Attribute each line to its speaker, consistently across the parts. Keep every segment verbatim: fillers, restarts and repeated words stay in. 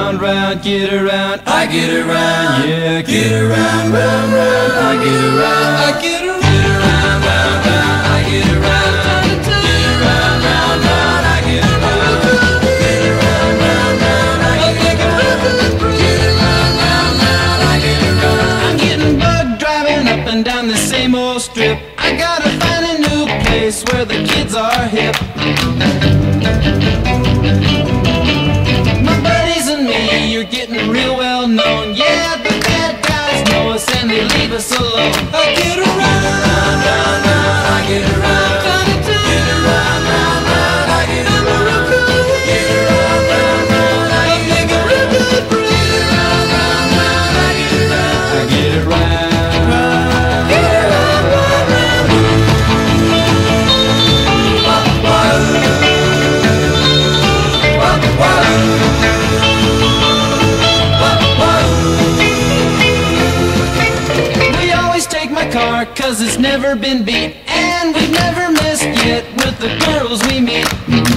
Speaker 1: Round, round, get around, I get around, yeah, get around, round, round, I get around, I get around, get around, round, round, I get around, get around, round, round, I get around, get around, round, round, I get around, get around, round, round, I get around. I'm getting bugged driving up and down the same old strip. I gotta find a new place where the kids are hip. My buddies and me, you're getting real well known. Yeah, the bad guys know us and they leave us alone. I get around, round, round, round, I get around, get around, round, round, I get around, get around, round, round, I get around, get around, round, round, I get around, I get around. We always take my car cause it's never been beat, and we've never missed yet with the girls we meet.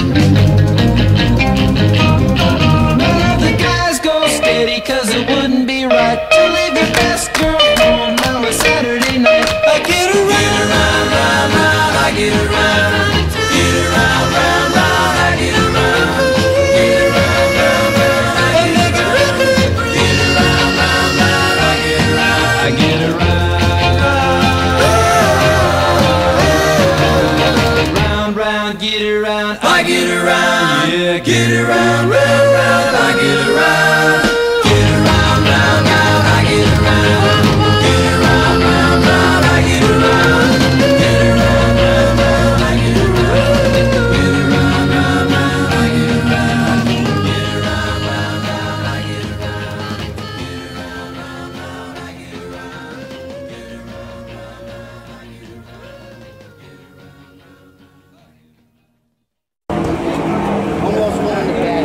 Speaker 1: None of the guys go steady cause it wouldn't be right to leave your best girl home on a Saturday night. I get around, round, round, round, I get around, get around, round, round, I get around, get around, round, round, I get around, get around, round, round, I get around, I get around, round, round, get around, I get around, yeah, get around, round, round, I get around, get around, round, round, I get around, get around, round, round, I get around, get around, round, round, I get around, get around, round, round, I get around, get around, round, round, I get around, get around, round, round, I get around, get around, round, round, I get
Speaker 2: Almost one in the back.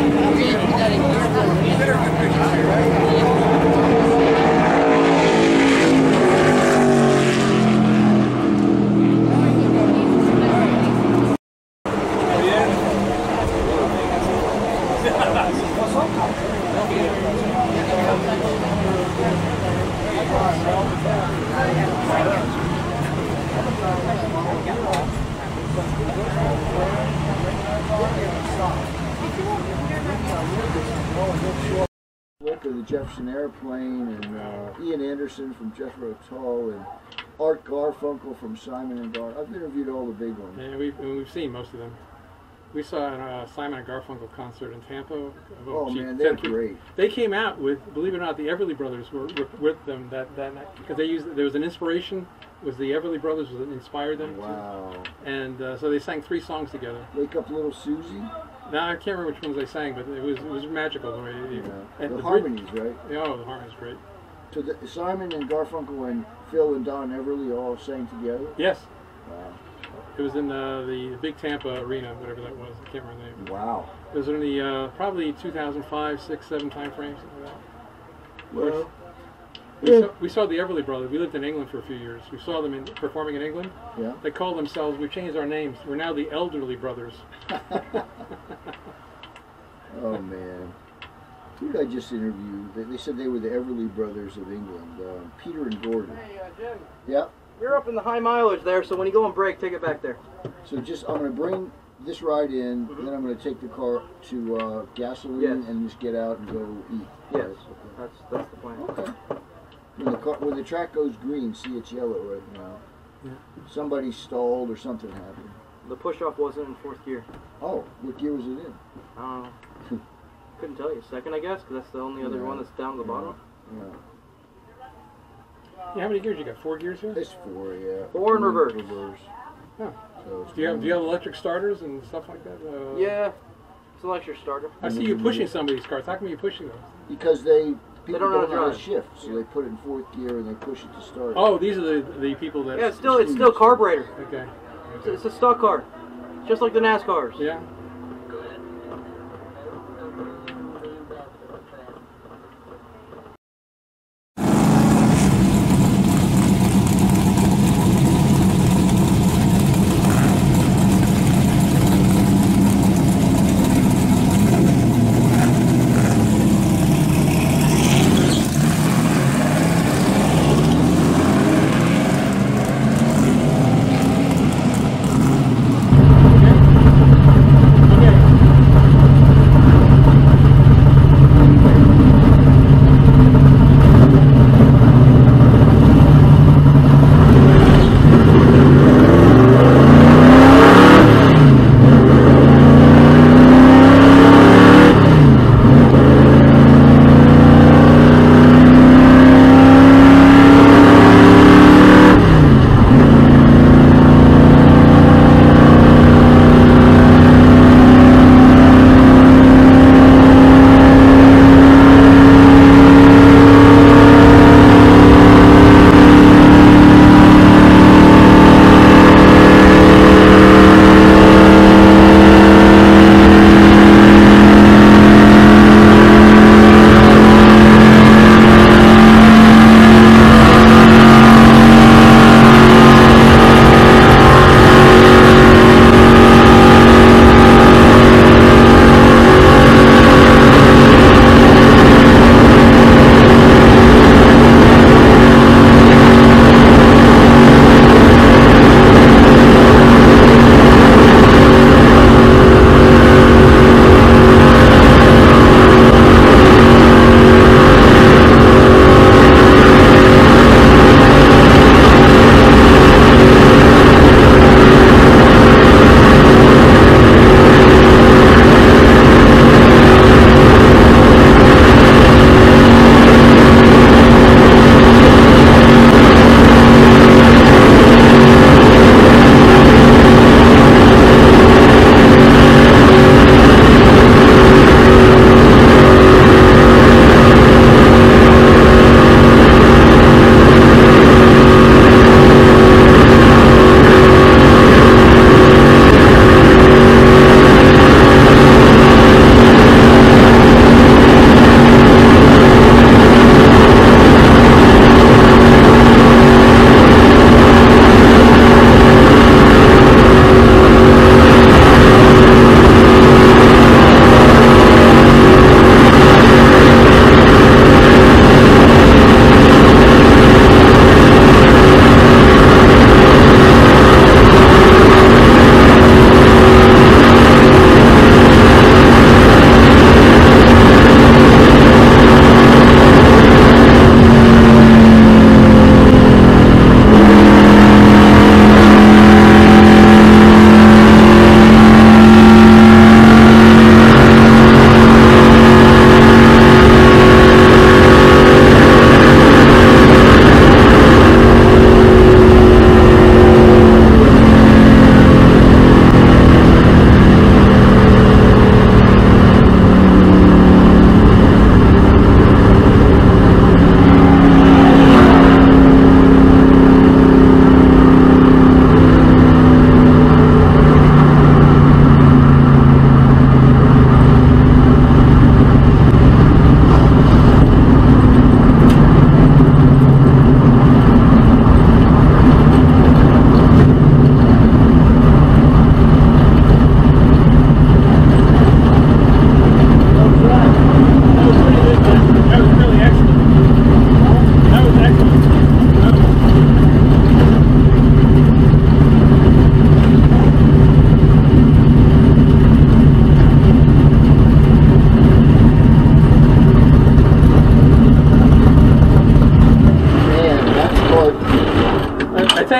Speaker 3: Look at the Jefferson Airplane, and uh, Ian Anderson from Jethro Tull, and Art Garfunkel from Simon and Gar. I've interviewed all the big ones.
Speaker 4: Yeah, we've, we've seen most of them. We saw a uh, Simon and Garfunkel concert in Tampa. Oh,
Speaker 3: Oh
Speaker 4: gee,
Speaker 3: man, they're
Speaker 4: ten,
Speaker 3: great.
Speaker 4: They came out with, believe it or not, the Everly Brothers were, were with them that, that night because they used there was an inspiration. Was the Everly Brothers was that inspired them?
Speaker 3: Wow.
Speaker 4: To, and uh, so they sang three songs together.
Speaker 3: Wake Up Little Susie.
Speaker 4: Now I can't remember which ones they sang, but it was it was magical the way. It,
Speaker 3: Yeah.
Speaker 4: and
Speaker 3: The,
Speaker 4: the
Speaker 3: harmonies, right?
Speaker 4: Yeah, oh, the harmonies, great.
Speaker 3: So the, Simon and Garfunkel and Phil and Don Everly all sang together.
Speaker 4: Yes,
Speaker 3: Wow.
Speaker 4: it was in uh, the big Tampa arena, whatever that was. I can't remember the name.
Speaker 3: Wow.
Speaker 4: It was in the uh, probably two thousand five, six, seven time frame, something like that.
Speaker 3: Well,
Speaker 4: We,
Speaker 3: yeah.
Speaker 4: saw, we saw the Everly Brothers. We lived in England for a few years. We saw them in, performing in England.
Speaker 3: Yeah.
Speaker 4: They call themselves, we changed our names. We're now the Elderly Brothers.
Speaker 3: Oh man. Who did I just interview? They, they said they were the Everly Brothers of England. Uh, Peter and Gordon.
Speaker 2: Hey, uh, Jim.
Speaker 3: Yeah.
Speaker 2: You're up in the high mileage there, so when you go on break, take it back there.
Speaker 3: So just I'm going to bring this ride in,
Speaker 2: Mhm.
Speaker 3: and then I'm going to take the car to uh, gasoline
Speaker 2: Yes.
Speaker 3: and just get out and go eat.
Speaker 2: Yes,
Speaker 3: Right?
Speaker 2: that's that's the plan.
Speaker 3: Okay. When the car, when the track goes green, see it's yellow right now.
Speaker 4: Yeah.
Speaker 3: Somebody stalled or something happened.
Speaker 2: The push-off wasn't in fourth gear.
Speaker 3: Oh, what gear was it in?
Speaker 2: Uh, couldn't tell you. Second, I guess, because that's the only other
Speaker 3: Yeah.
Speaker 2: one that's down the bottom.
Speaker 3: Yeah.
Speaker 4: Yeah, how many gears you got? Four gears here?
Speaker 3: It's four, yeah.
Speaker 2: Four in
Speaker 3: Two
Speaker 2: reverse.
Speaker 3: reverse.
Speaker 4: Oh.
Speaker 3: So it's
Speaker 4: Do you have
Speaker 3: one-
Speaker 4: do you have electric starters and stuff like that? Uh,
Speaker 2: Yeah, it's an electric starter.
Speaker 4: I see you pushing some of these cars. How come you pushing those?
Speaker 3: Because they people
Speaker 2: don't know how
Speaker 3: don't
Speaker 2: to
Speaker 3: know how to
Speaker 2: drive.
Speaker 3: shift, so they put it in fourth gear and they push it to start.
Speaker 4: Oh, these are the the people that.
Speaker 2: Yeah, it's still it's still carburetor.
Speaker 4: Okay.
Speaker 2: It's, it's a stock car, just like the NASCARs.
Speaker 4: Yeah.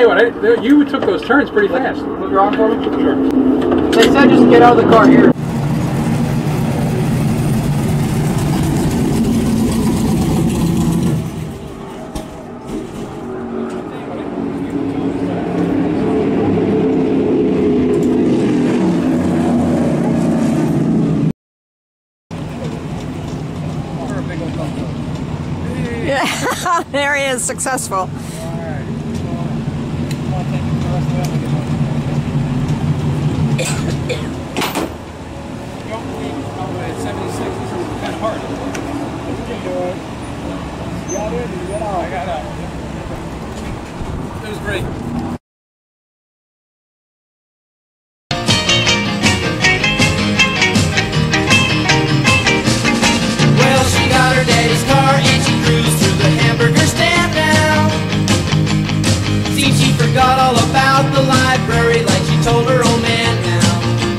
Speaker 4: you what, I, you took those turns pretty fast.
Speaker 2: Move your arm for me?
Speaker 4: Sure.
Speaker 2: They said just get out of the car here.
Speaker 5: Yeah, there he is, successful.
Speaker 4: It was great.
Speaker 1: Well, she got her daddy's car and she cruised through the hamburger stand now. Seems she forgot all about the library like she told her old man now.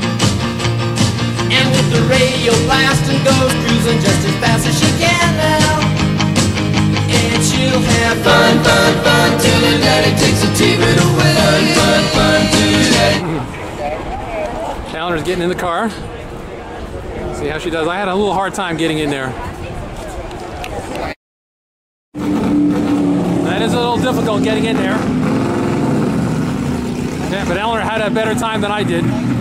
Speaker 1: And with the radio blasting goes cruising just as fast as she can now. And she'll have fun, fun, fun till her daddy takes a T-bird away. Fun, fun, fun till her daddy.
Speaker 4: Challenger's getting in the car. See how she does. I had a little hard time getting in there. That is a little difficult getting in there. Yeah, but Eleanor had a better time than I did.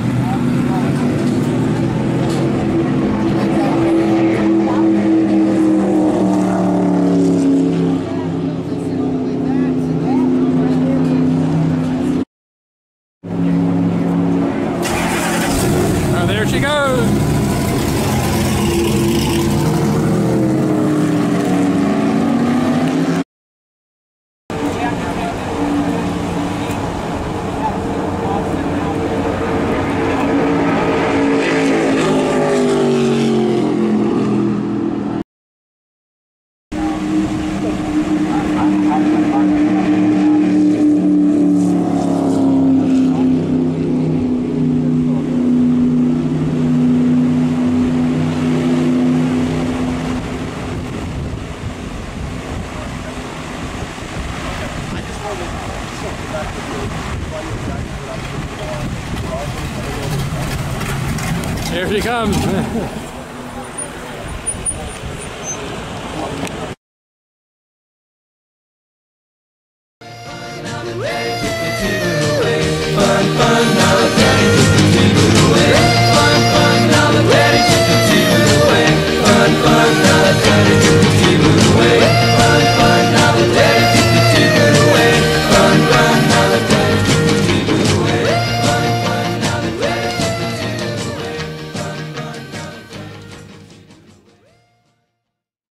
Speaker 4: Oh, there she goes. Here she comes.